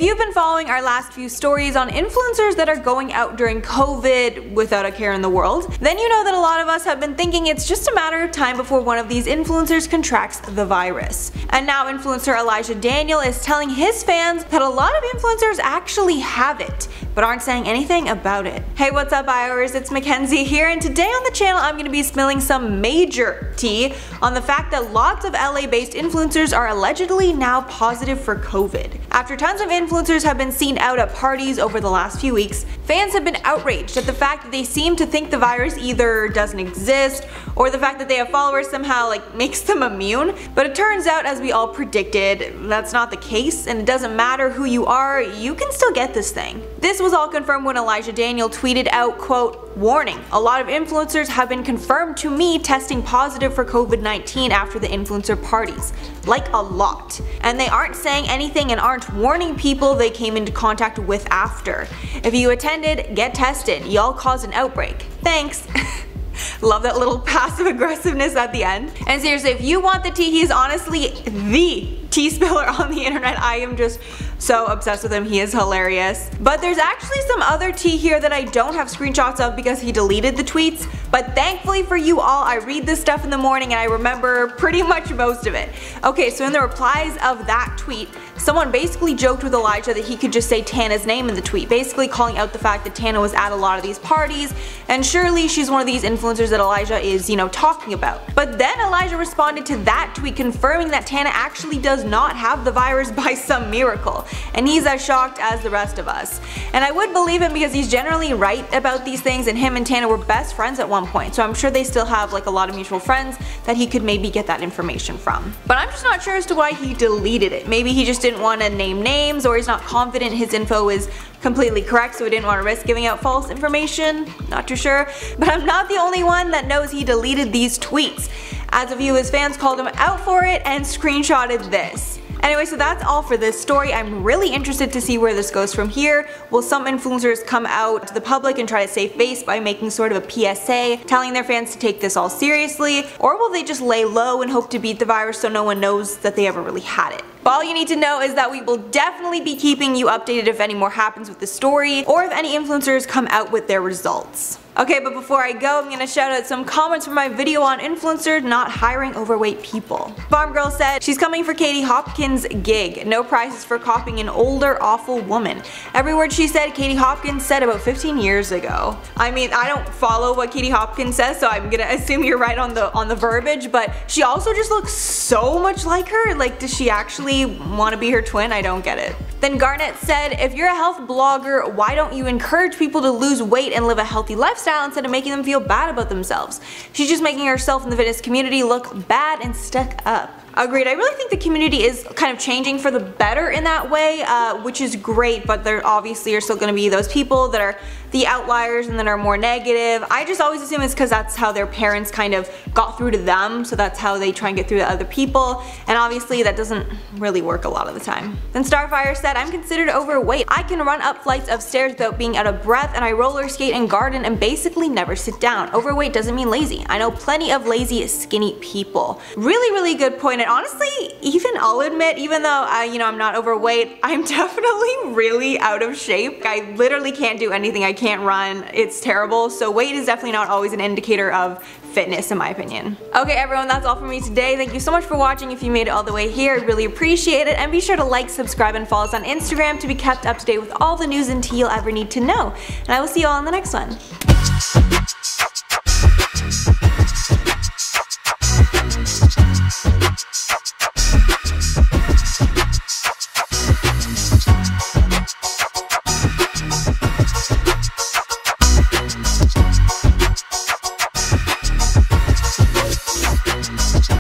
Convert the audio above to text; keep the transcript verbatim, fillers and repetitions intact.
you've been following our last few stories on influencers that are going out during COVID without a care in the world, then you know that a lot of us have been thinking it's just a matter of time before one of these influencers contracts the virus. And now influencer Elijah Daniel is telling his fans that a lot of influencers actually have it, but aren't saying anything about it. Hey, what's up IOers, it's Mackenzie here, and today on the channel I'm going to be spilling some major tea on the fact that lots of L A based influencers are allegedly now positive for COVID. After tons of influencers have been seen out at parties over the last few weeks, fans have been outraged at the fact that they seem to think the virus either doesn't exist or the fact that they have followers somehow like makes them immune. But it turns out, as we all predicted, that's not the case, and it doesn't matter who you are, you can still get this thing. This was all confirmed when Elijah Daniel tweeted out, quote, "Warning, a lot of influencers have been confirmed to me testing positive for COVID nineteen after the influencer parties. Like a lot. And they aren't saying anything and aren't warning people they came into contact with after. If you attended, get tested. Y'all caused an outbreak. Thanks." Love that little passive aggressiveness at the end. And seriously, if you want the tea, he's honestly the tea spiller on the internet. I am just so obsessed with him. He is hilarious. But there's actually some other tea here that I don't have screenshots of because he deleted the tweets. But thankfully for you all, I read this stuff in the morning and I remember pretty much most of it. Okay, so in the replies of that tweet, someone basically joked with Elijah that he could just say Tana's name in the tweet, basically calling out the fact that Tana was at a lot of these parties, and surely she's one of these influencers that Elijah is, you know, talking about. But then Elijah responded to that tweet confirming that Tana actually does not have the virus by some miracle, and he's as shocked as the rest of us. And I would believe him because he's generally right about these things, and him and Tana were best friends at one point, so I'm sure they still have like a lot of mutual friends that he could maybe get that information from. But I'm just not sure as to why he deleted it. Maybe he just didn't want to name names, or he's not confident his info is completely correct, so he didn't want to risk giving out false information. Not too sure. But I'm not the only one that knows he deleted these tweets, as a few of his fans called him out for it and screenshotted this. Anyway, so that's all for this story. I'm really interested to see where this goes from here. Will some influencers come out to the public and try to save face by making sort of a P S A, telling their fans to take this all seriously? Or will they just lay low and hope to beat the virus so no one knows that they ever really had it? But all you need to know is that we will definitely be keeping you updated if any more happens with the story, or if any influencers come out with their results. Okay, but before I go, I'm gonna shout out some comments from my video on influencers not hiring overweight people. Farm Girl said, "She's coming for Katie Hopkins' gig. No prizes for copying an older, awful woman. Every word she said, Katie Hopkins said about fifteen years ago." I mean, I don't follow what Katie Hopkins says, so I'm gonna assume you're right on the on the verbiage, but she also just looks so much like her. Like, does she actually want to be her twin? I don't get it. Then Garnet said, "If you're a health blogger, why don't you encourage people to lose weight and live a healthy lifestyle instead of making them feel bad about themselves? She's just making herself and the fitness community look bad and stuck up." Agreed. I really think the community is kind of changing for the better in that way, uh, which is great, but there obviously are still going to be those people that are the outliers and that are more negative. I just always assume it's because that's how their parents kind of got through to them, so that's how they try and get through to other people, and obviously that doesn't really work a lot of the time. Then Starfire said, "I'm considered overweight. I can run up flights of stairs without being out of breath, and I roller skate and garden and basically never sit down. Overweight doesn't mean lazy. I know plenty of lazy, skinny people." Really, really good point. And honestly, even I'll admit, even though I, you know, I'm not overweight, I'm definitely really out of shape. I literally can't do anything. I can't run. It's terrible. So weight is definitely not always an indicator of fitness, in my opinion. Okay everyone, that's all for me today. Thank you so much for watching. If you made it all the way here, I really appreciate it. And be sure to like, subscribe, and follow us on Instagram to be kept up to date with all the news and tea you'll ever need to know. And I will see you all in the next one.